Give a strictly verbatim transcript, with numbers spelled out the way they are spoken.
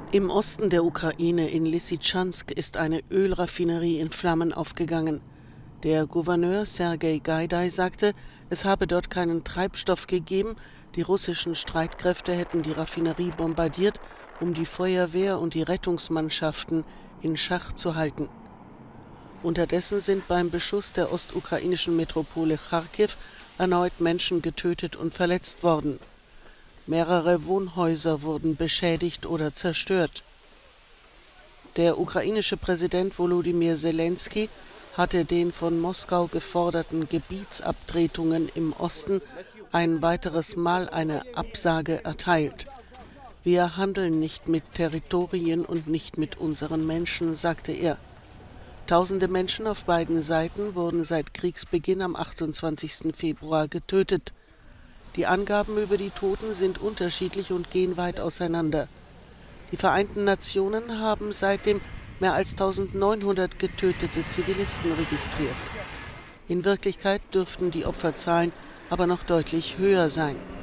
Im Osten der Ukraine in Lysytschansk ist eine Ölraffinerie in Flammen aufgegangen. Der Gouverneur Sergei Gaidai sagte, es habe dort keinen Treibstoff gegeben, die russischen Streitkräfte hätten die Raffinerie bombardiert, um die Feuerwehr und die Rettungsmannschaften in Schach zu halten. Unterdessen sind beim Beschuss der ostukrainischen Metropole Charkiw erneut Menschen getötet und verletzt worden. Mehrere Wohnhäuser wurden beschädigt oder zerstört. Der ukrainische Präsident Volodymyr Selenskyj hatte den von Moskau geforderten Gebietsabtretungen im Osten ein weiteres Mal eine Absage erteilt. Wir handeln nicht mit Territorien und nicht mit unseren Menschen, sagte er. Tausende Menschen auf beiden Seiten wurden seit Kriegsbeginn am achtundzwanzigsten Februar getötet. Die Angaben über die Toten sind unterschiedlich und gehen weit auseinander. Die Vereinten Nationen haben seitdem mehr als eintausendneunhundert getötete Zivilisten registriert. In Wirklichkeit dürften die Opferzahlen aber noch deutlich höher sein.